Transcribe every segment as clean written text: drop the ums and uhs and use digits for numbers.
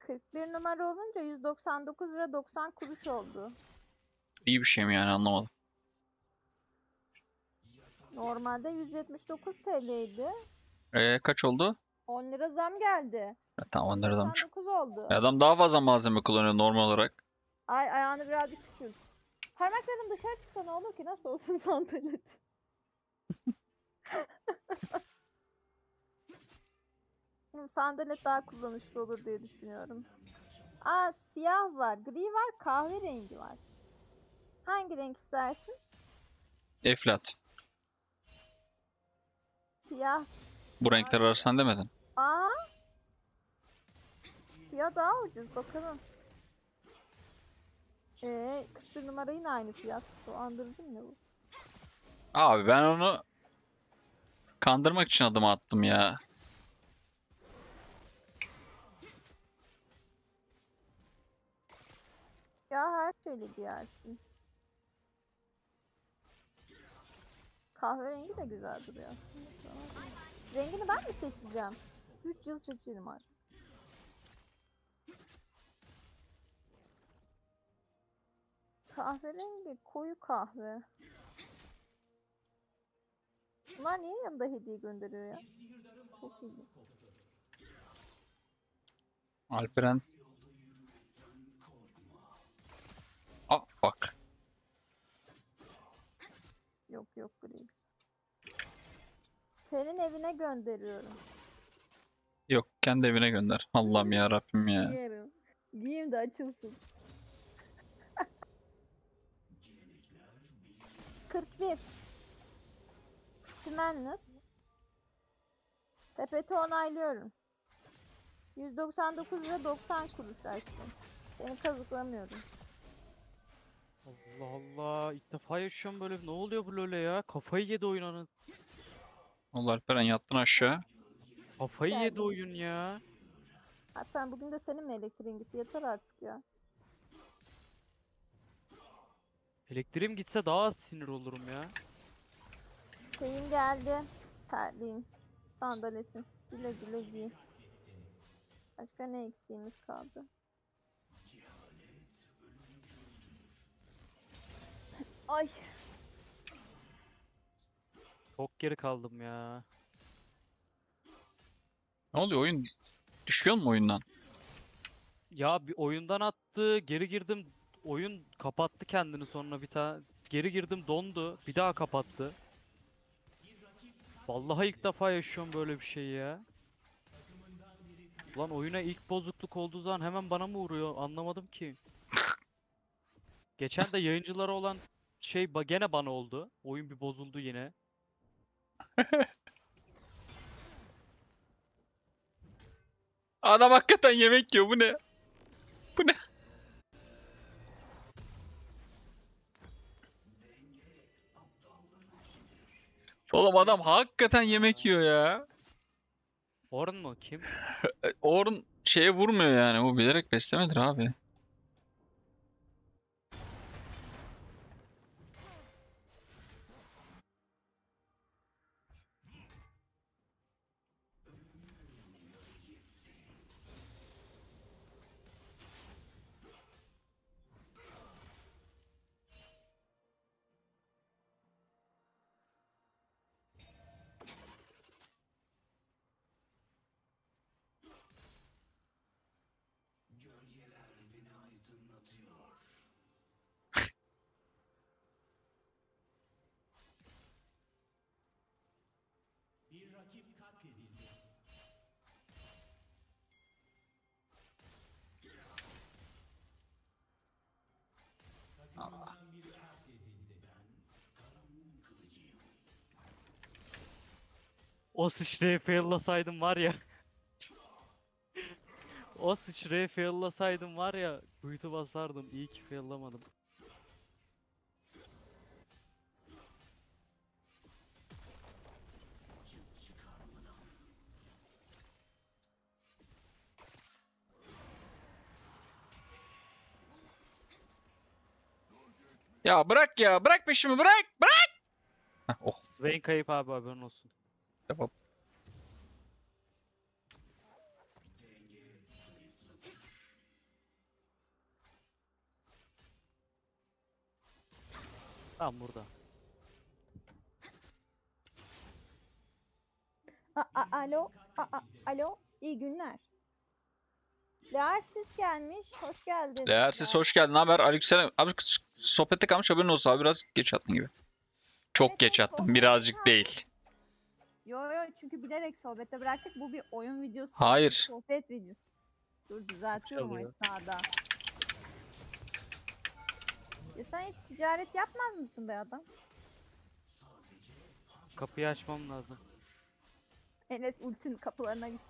41 numara olunca 199 lira 90 kuruş oldu. İyi bir şey mi yani, anlamadım. Normalde 179 TL'ydi. Kaç oldu? 10 lira zam geldi. Tamam, onları adam. 199 oldu. Adam daha fazla malzeme kullanıyor normal olarak. Ay ayağını birazcık küçült. Parmakların dışarı çıksa ne olur ki? Nasıl olsun sandalet? Sandalet daha kullanışlı olur diye düşünüyorum. Aa, siyah var, gri var, kahverengi var. Hangi renk istersin? Eflat. Siyah. Bu renkler arasından demedin. Aa. Siyah daha ucuz, bakalım. 41 numara yine aynı fiyat. Dolandırıcı mı bu? Abi ben onu kandırmak için adım attım ya. Ya her şeyle giyersin. Kahverengi de güzel duruyor aslında. Rengini ben mi seçeceğim? 3 yıl seçelim artık. Kahverengi, koyu kahve. Bunlar niye yanında hediye gönderiyor ya? Çok iyi. Alperen. Bak. Yok gri. Senin evine gönderiyorum. Yok, kendi evine gönder. Allah'ım ya Rabbim ya. Giyerim. Giyeyim de açılsın. 41. Simenlis. Sepeti onaylıyorum. 199 lira 90 kuruş açtım. Seni kazıklamıyorum. Allah Allah, ilk defa yaşıyorum böyle. Ne oluyor bu LoL'e ya? Kafayı yedi oyunun. Allah, Alperen yattın aşağı. Kafayı yedi Geldim. oyun ya. Hatta bugün de senin mi elektriğin gitti? Yeter artık ya. Elektriğim gitse daha az sinir olurum ya. Şeyin geldi. Terliğin. Sandaletin. Güle güle giy. Başka ne eksiğimiz kaldı? Ay. Çok geri kaldım ya. Ne oluyor, oyun düşüyor mu oyundan? Ya bir oyundan attı, geri girdim. Oyun kapattı kendini sonra bir tane. Geri girdim dondu. Bir daha kapattı. Vallahi ilk defa yaşıyorum böyle bir şey ya. Lan oyuna ilk bozukluk olduğu zaman hemen bana mı vuruyor? Anlamadım ki. Geçen de yayıncılara olan şey gene bana oldu. Oyun bir bozuldu yine. Adam hakikaten yemek yiyor, bu ne? Bu ne? Oğlum adam hakikaten yemek yiyor ya. Orn mu? Kim? Orun şeye vurmuyor yani. Bu bilerek beslemedir abi. O sıçrayı faillasaydım var ya. O sıçrayı faillasaydım var ya. Buytu basardım. İyi ki faillamadım. Ya bırak ya. Bırak peşimi, bırak. Bırak. Heh, oh. Swain kayıp abi, haberin olsun. Tamam. Tam burada. Alo. Alo. İyi günler. Leersiz gelmiş. Hoş geldin. Değersiz hoş geldin. Ne haber? Aleykümselam. Abi sohbette kalmış haberin olsun abi. Biraz geç attın gibi. Çok Evet, geç evet, attım. sohbette Birazcık kaldık. değil. Yo çünkü bilerek sohbette bıraktık. Bu bir oyun videosu. Hayır. Sohbet videosu. Dur düzeltiyorum o Çalıyor. esnada. Ya sen hiç ticaret yapmaz mısın be adam? Kapıyı açmam lazım. Enes ultin kapılarına git.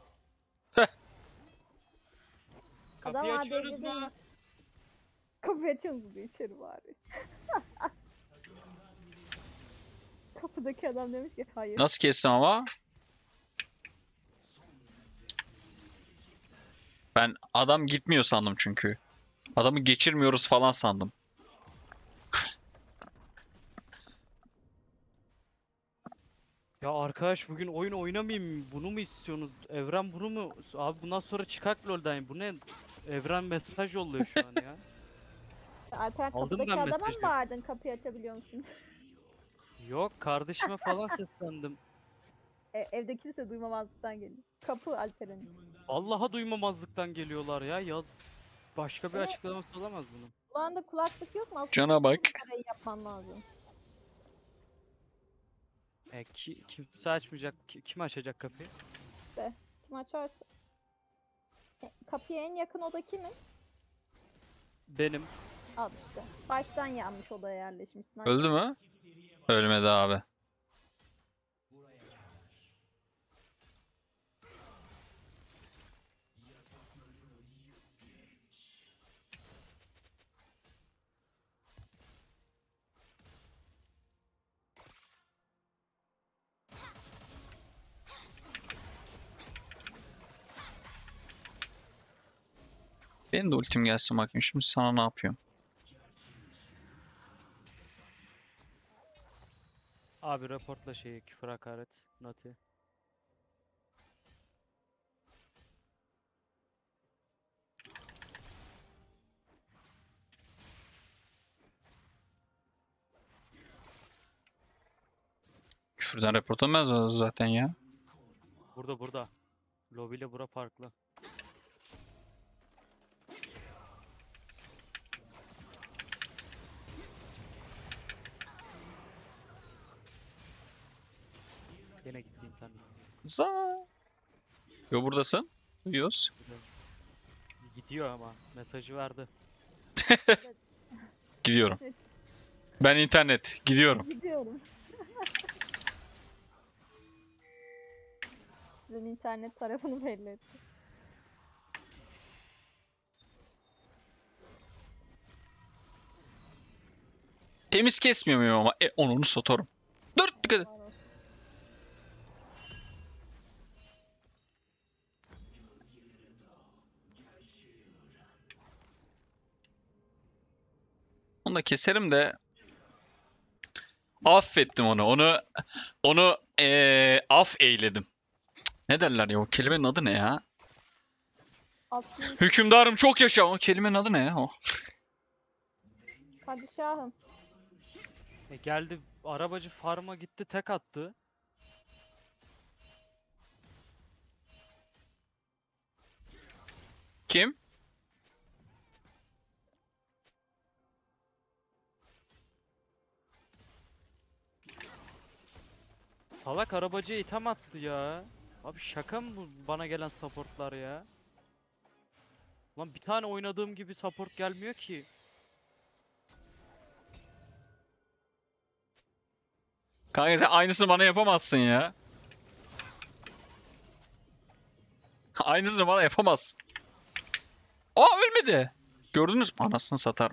Kapıyı Adam açıyoruz ADC'de mu? Kapıyı açıyoruz diye içeri bari. Kapıdaki adam demiş ki hayır. Nasıl kestim ama? Ben adam gitmiyor sandım çünkü. Adamı geçirmiyoruz falan sandım. Ya arkadaş bugün oyun oynamayayım mı? Bunu mu istiyorsunuz? Evren bunu mu? Abi bundan sonra çıkak LoL'den. Bu ne? Evren mesaj yolluyor şu an ya. Alper Aldım kapıdaki ben adama mı mesajı. bağırdın kapıyı açabiliyor musun? Yok kardeşime falan seslendim. Evde kimse duymamazlıktan geliyor. Kapı Alper'in. Allah'a duymamazlıktan geliyorlar ya. Ya başka bir Evet. açıklaması olamaz bunun. Kulağında kulaklık yok mu? Aslında Cana bak. bu parayı yapman lazım. Kimse açmayacak. Kim açacak kapıyı? İşte kim açarsa. Kapıya en yakın oda kimin? Benim. Al işte. Baştan yanlış odaya yerleşmişsin. Öldü mü? Ölmedi abi. Benim de ultim gelsin bakayım. Şimdi sana ne yapıyorum? Abi raportla şeyi küfür hakaret. Nati. Küfürden report olmaz zaten ya. Burada. Lobby ile bura farklı. Gene gitti internet. Za. Yo buradasın. Duyuyoruz. Gidiyor ama. Mesajı verdi. Gidiyorum. Ben internet. Gidiyorum. Gidiyorum. Sizin internet tarafını belli etti. Temiz kesmiyor muyum ama? Onu satarım. Dur dikkat et. Var olsun. Onu da keserim de affettim onu. Onu af eyledim. Ne derler ya o kelimenin adı ne ya? Aslında Hükümdarım çok yaşa. O kelimenin adı ne ya o? padişahım. Geldi arabacı farma gitti tek attı. Kim? Salak arabacıya item attı ya. Abi şaka mı bu bana gelen supportlar ya? Lan bir tane oynadığım gibi support gelmiyor ki. Kanka sen aynısını bana yapamazsın ya. Aynısını bana yapamazsın. Aa ölmedi. Gördünüz mü? Anasını satar.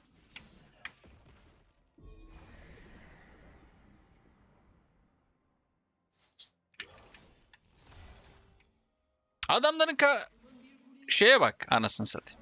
Adamların şeye bak anasını satayım.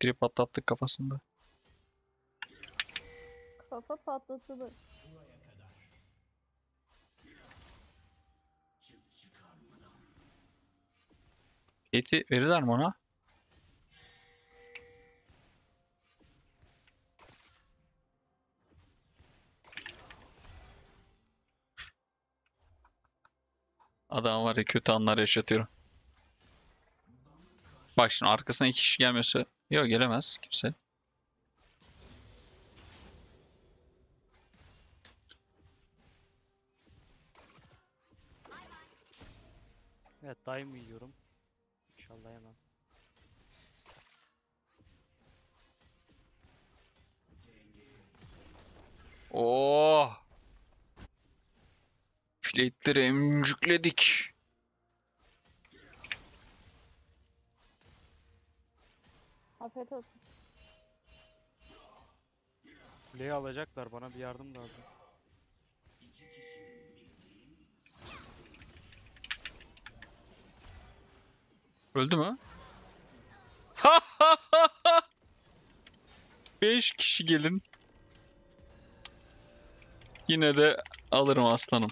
Elektriği patlattık kafasında. Kafa patlatılır. Kate'i verirler mi ona? Adam var ya, kötü anlar yaşatıyor. Bak şimdi arkasına 2 kişi gelmiyorsa. Yok, gelemez kimse. Evet, daim yiyorum. İnşallah yemem. Oh! Plate'leri emcükledik. Afiyet olsun. Kuleyi alacaklar, bana bir yardım lazım. Öldü mü? 5 kişi gelin. Yine de alırım aslanım.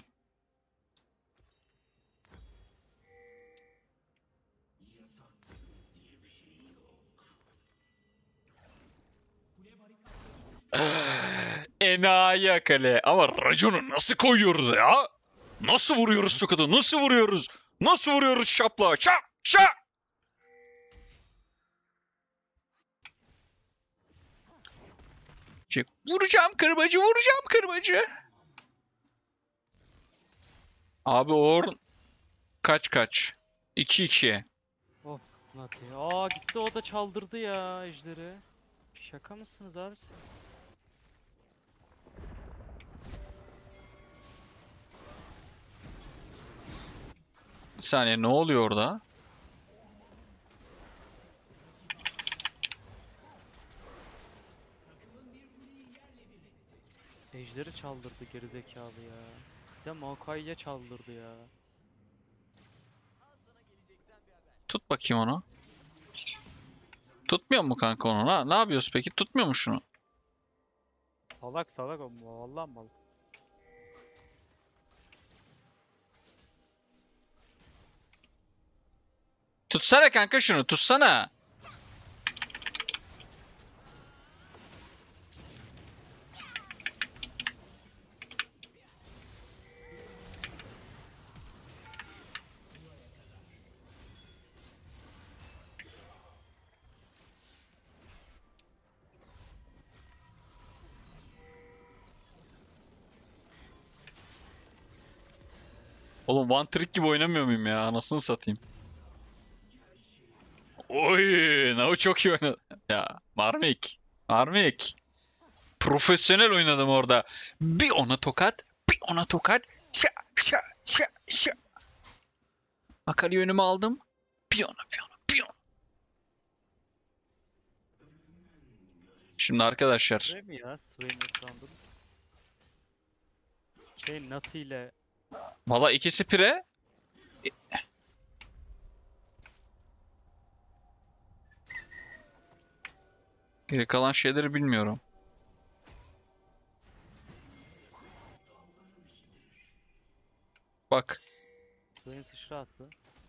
Enayi akale. Ama raconu nasıl koyuyoruz ya? Nasıl vuruyoruz tokadı? Nasıl vuruyoruz? Nasıl vuruyoruz şapla? Şap! Şap! Vuracağım kırbacı, vuracağım kırbacı. Abi Orn kaç? 2-2. Oh, Nati. Aa, gitti o da çaldırdı ya ejderi. Şaka mısınız abi siz? Bir saniye, ne oluyor orada? Ejderi çaldırdı gerizekalı ya. Bir de Maokai'ye çaldırdı ya. Tut bakayım onu. Tutmuyor mu kanka onu? Ha? Ne yapıyoruz peki? Tutmuyor mu şunu? Salak salak o, vallahi mal. Tutsana kanka şunu, tutsana. Oğlum one trick gibi oynamıyor muyum ya? Anasını satayım. Oy, Nao çok iyi oynadı. Ya Marmik. Marmik. Profesyonel oynadım orada. Bir ona tokat, bir ona tokat. Şa şa şa şa. Akali'yi önüme aldım. Bir ona, bir ona, bir ona. Şimdi arkadaşlar. Şey mi ya? Swain Randall. Şey, Nati ile Valla ikisi pire. Geri kalan şeyleri bilmiyorum. Bak. Swain sıçra attı.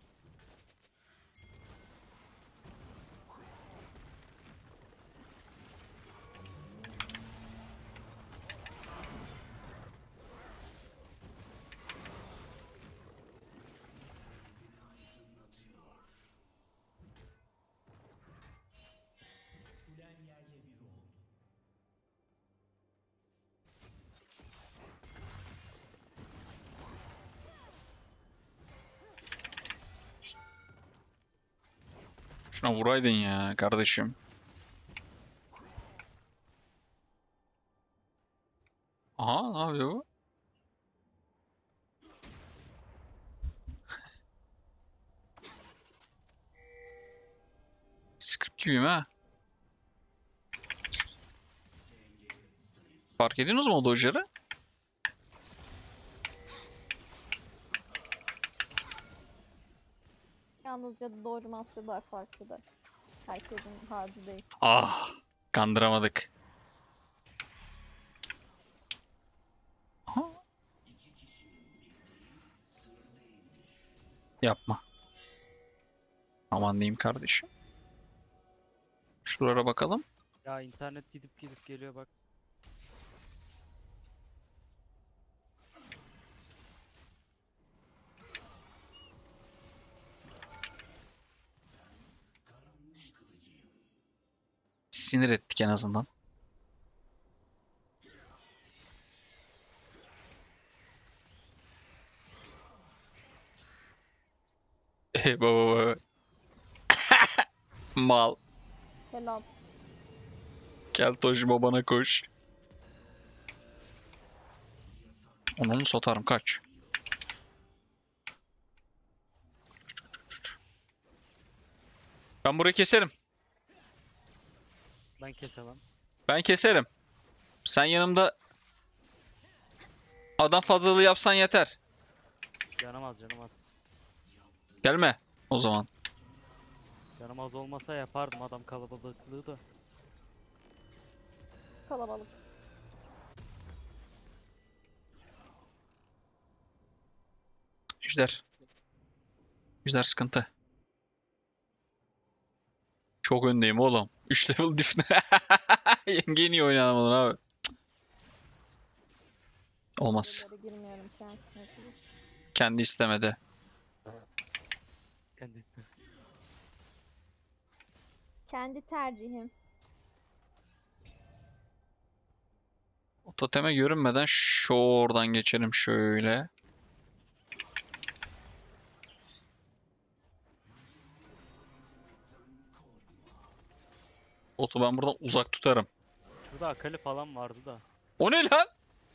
Şuna vuraydın ya kardeşim. Aha, ne yapıyor bu? Script gibiyim ha. Fark ediyorsunuz mu o dojları? Yalnızca doğru masterlar farklıdır. Herkesin harcı değil. Ah, kandıramadık. Aha. Yapma. Aman diyeyim kardeşim. Şuralara bakalım. Ya internet gidip gidip geliyor bak. Sinir ettik en azından. Baba. Mal. Helal. Keltoş babana koş. Onu satarım kaç. Ben burayı keserim. Ben kesemem. Ben keserim. Sen yanımda adam fazlalığı yapsan yeter. Canım az canım az. Gelme o zaman. Canım az olmasa yapardım adam kalabalıklığı da. Kalabalık. Ejder. Ejder sıkıntı. Çok öndeyim oğlum. 3 level difne. Yengeyi niye oynayamadın abi? Cık. Olmaz. Buralara girmiyorum kendisine. Kendi istemedi. Kendisi. Kendi tercihim. O toteme görünmeden şuradan geçelim şöyle. Otu ben buradan uzak tutarım. Şurada Akali falan vardı da. O ne lan?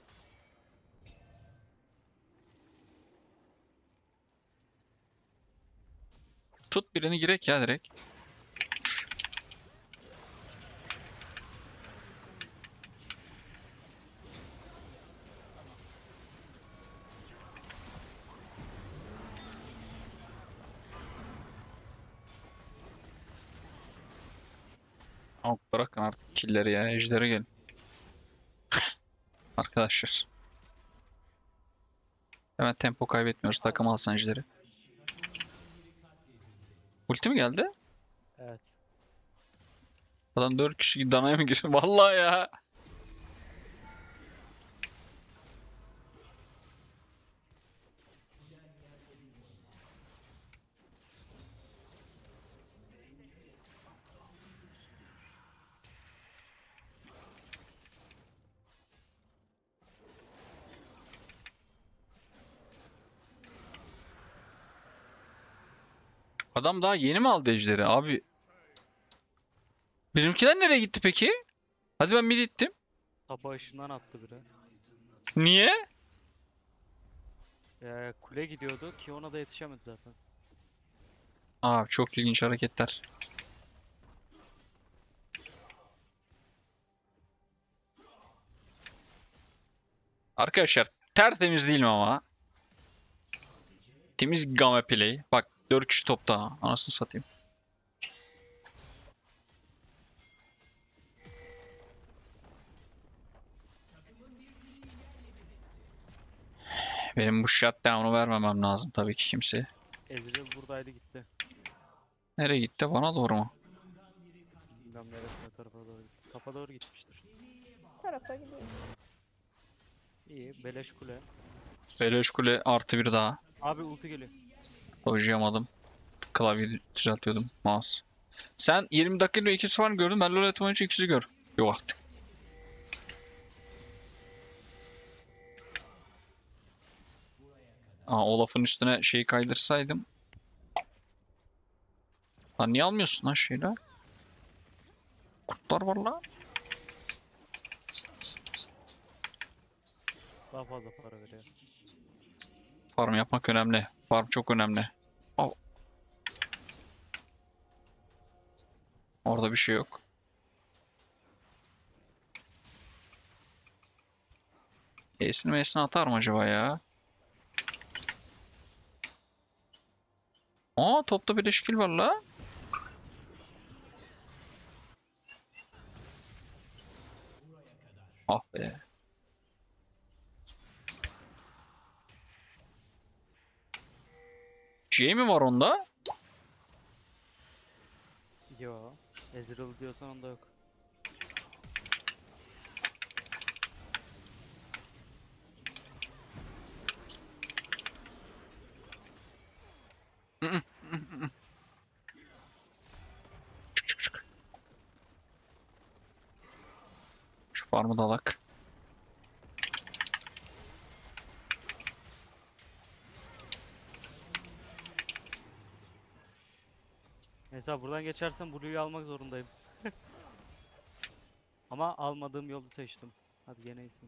Tut birini girek ya direkt. Ama bırakın artık killleri ya. Ejder'e gelin. Arkadaşlar. Hemen tempo kaybetmiyoruz. Takım alsın Ejder'i. Ulti mi geldi? Evet. Adam 4 kişi danaya mı giriyor? Vallahi ya. Adam daha yeni mi aldı Ejder'i abi? Bizimkiler nereye gitti peki? Hadi ben mid gittim. Tapa ışından attı biri. Niye? Kule gidiyordu ki ona da yetişemedi zaten. Abi çok ilginç hareketler. Arkadaşlar tertemiz değil mi ama? Temiz game play. Bak 4 kişi topta. Anasını satayım. Benim bu shutdown'u vermemem lazım tabii ki kimseye. Ezreal buradaydı gitti. Nereye gitti? Bana doğru mu? Bilmem neresine tarafa doğru gitti. Tapa doğru gitmiştir. Tarafa gidiyorum. İyi beleş kule. Beleş kule artı bir daha. Abi ulti geliyor. Dojuyamadım. Klavyeyi düzeltiyordum. Mouse. Sen 20 dakikada ikisi falan gördün. Ben LoL atım önce ikisi gör. Yok artık. Olaf'ın üstüne şeyi kaydırsaydım. Lan niye almıyorsun lan şeyler? Kurtlar var lan. Daha fazla para veriyor. Farm yapmak önemli. Farm çok önemli. Al. Orada bir şey yok. E'sini atar mı acaba ya? Topta bir kill var la. Ah be. Şey mi var onda? Yo. Ezreal diyorsan onda yok. Çık çık çık. Şu farmı da alak. Mesela buradan geçersem Blue'yu almak zorundayım. Ama almadığım yolu seçtim. Hadi gene iyisin.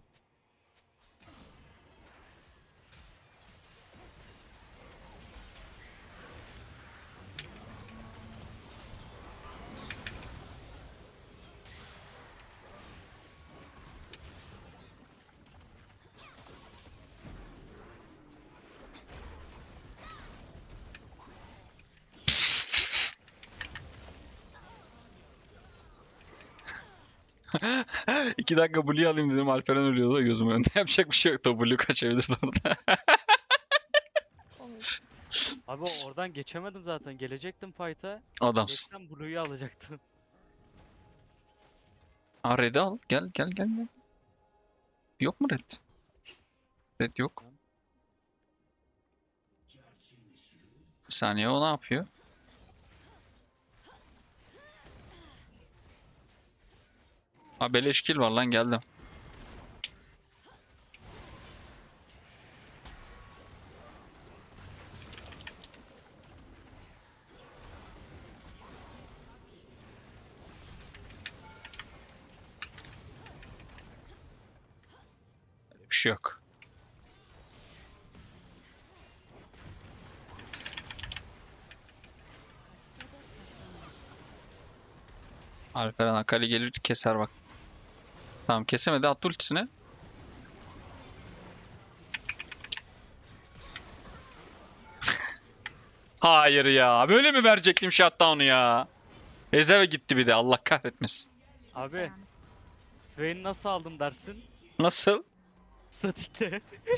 İki dakika Blue'yu alayım dedim. Alperen ölüyordu da gözümün önünde. Yapacak bir şey yoktu. Blue kaçabilirdi orada. Komik. Abi oradan geçemedim zaten. Gelecektim fight'a. Adamsın. Geçsem Blue'yu alacaktım. Ha red'i al. Gel gel gel. Gel. Yok mu red? Red yok. Bir saniye o ne yapıyor? Ha beleş kill var lan geldim. Öyle bir şey yok. Alperen Akali gelir keser bak. Tamam kesemedi attı ultisini. Hayır ya. Böyle mi verecektim shutdown'u ya? Ezeve gitti bir de Allah kahretmesin. Abi Swain'i nasıl aldım dersin? Nasıl? Statikle.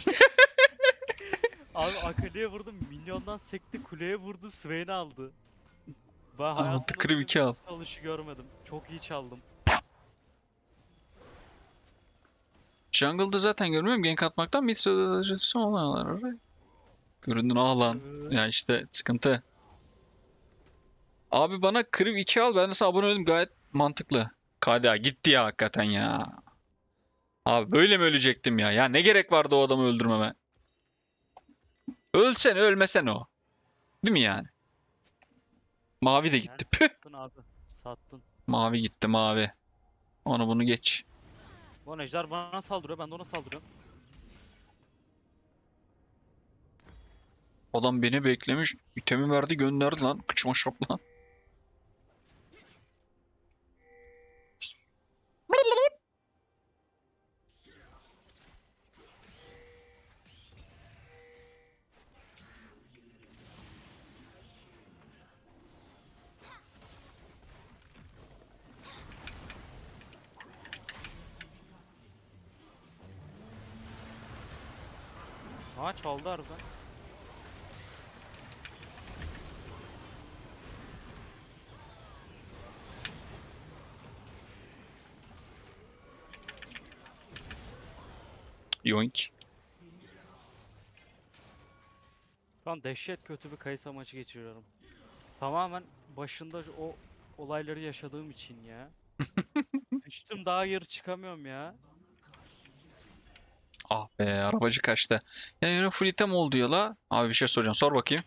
Abi Akali'ye vurdum. Minyondan sekti kuleye vurdu. Swain'i aldı. Ben Aldı, hayatımda kırıp böyle iki bir al. çalışı görmedim. Çok iyi çaldım. Jungle'da zaten görmüyorum. Gank atmaktan bir sözleşmesi olmalar. Göründün ah lan. Ya işte sıkıntı. Abi bana Kriv 2 al. Ben nasıl abone oldum gayet mantıklı. KDA gitti ya hakikaten ya. Abi böyle mi ölecektim ya? Ya ne gerek vardı o adamı öldürmeme? Ölsen ölmesen o. Değil mi yani? Mavi de gitti. Püh. Sattın abi. Sattın. Mavi gitti mavi. Onu bunu geç. Bu ejder bana saldırıyor. Ben de ona saldırıyorum. Adam beni beklemiş. İtemi verdi gönderdi lan. Kıçıma şap lan. Aa çaldı harbiden. Yoink. Şu an dehşet kötü bir Kayısa maçı geçiriyorum. Tamamen başında o olayları yaşadığım için ya. Düştüm daha geri çıkamıyorum ya. Ah be arabacı kaçtı. Yani yine full item oldu ya la. Abi bir şey soracağım. Sor bakayım.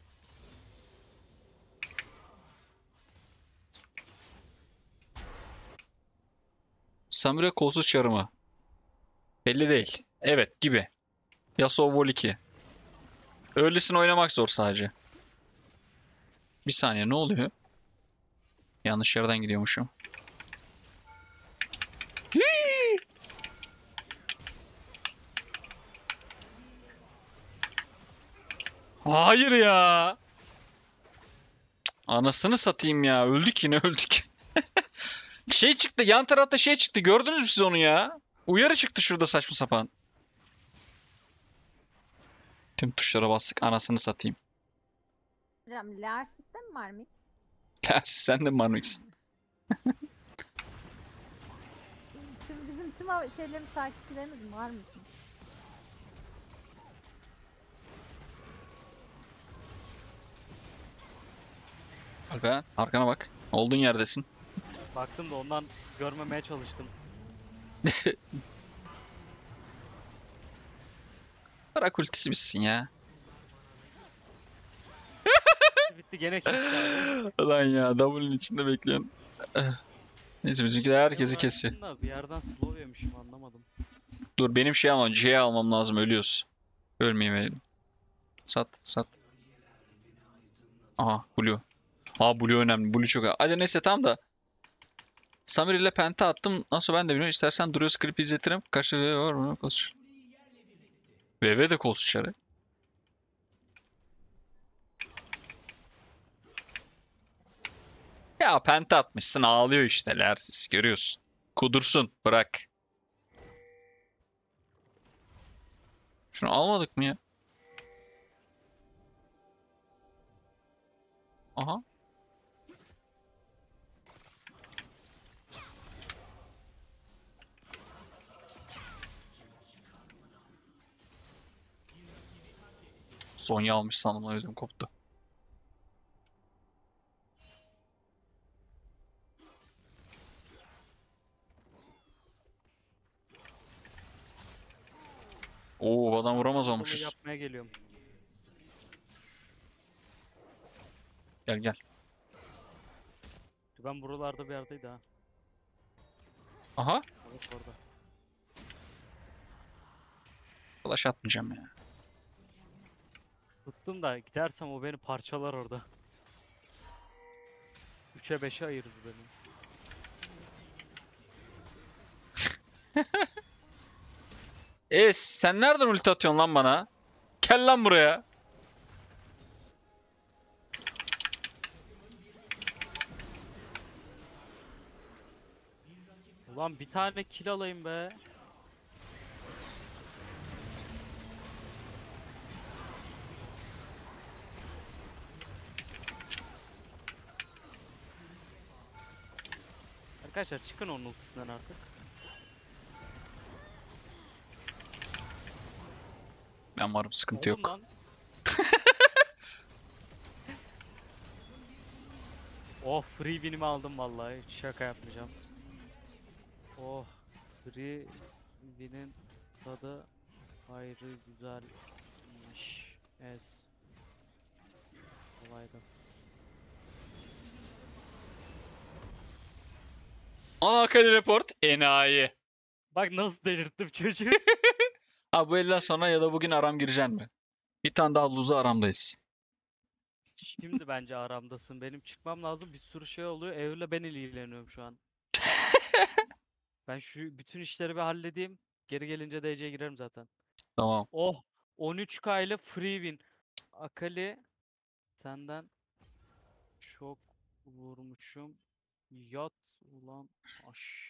Samira kolsuz çarı mı? Belli değil. Evet gibi. Yasuo Vol 2. Öylesine oynamak zor sadece. Bir saniye ne oluyor? Yanlış yerden gidiyormuşum. Hii! Hayır ya. Cık, anasını satayım ya. Öldük yine öldük. Şey çıktı yan tarafta şey çıktı. Gördünüz mü siz onu ya? Uyarı çıktı şurada saçma sapan. Tüm tuşlara bastık. Anasını satayım. Hocam Lar sistem var mı? Gerçi sen de Marmix'sin. Bizim tüm şeylerimiz, takipçilerimiz var mı? Alperen arkana bak. Olduğun yerdesin. Baktım da ondan görmemeye çalıştım. Bırak ultisi bitsin ya. Bitti gene kesti abi. Ulan ya W'nin içinde bekliyorsun. Eh. Neyse bizimkiler herkesi Eyvah, kesiyor. aslında bir yerden slow yemişim anlamadım. Dur benim şey almam. C'ye almam lazım. Ölüyoruz. Ölmeyelim. Sat sat. Aha Blue. Aa Blue önemli. Blue çok. Hadi neyse tamam da. Samir ile penta attım. Nasıl ben de bilmiyorum. İstersen Durio script izletirim. Karşı VV var mı? Koş. VV de kol sıçarı. Ya penta atmışsın ağlıyor işte Lersis. Görüyorsun. Kudursun. Bırak. Şunu almadık mı ya? Aha. Zonya almış sandım. Ödüm koptu. Oo adam vuramaz Bunu olmuşuz. yapmaya geliyorum. Gel gel. Ben buralarda bir yerdeydi ha. Aha. Evet orada. Flash atmayacağım ya. Tuttum da gidersem o beni parçalar orada. 3'e 5'e ayırır beni. Sen nereden ulti atıyorsun lan bana? Gel lan buraya. Ulan bir tane kill alayım be. Arkadaşlar çıkın onun ultisinden artık. Ben varım sıkıntı Oğlum yok. lan. Oh free win'imi aldım vallahi. Hiç şaka yapmayacağım. Oh free win'in tadı ayrı güzelmiş. Es. Kolaydı. Aa Akali report. Enayi. Bak nasıl delirttim çocuğu. Abi bu elden sonra ya da bugün aram gireceksin mi? Bir tane daha lose'a aramdayız. Şimdi bence aramdasın. Benim çıkmam lazım. Bir sürü şey oluyor. Evle ben ilgileniyorum şu an. Ben şu bütün işleri bir halledeyim. Geri gelince DC'ye girerim zaten. Tamam. Oh 13K ile free win. Akali senden çok vurmuşum. Yat ulan aş.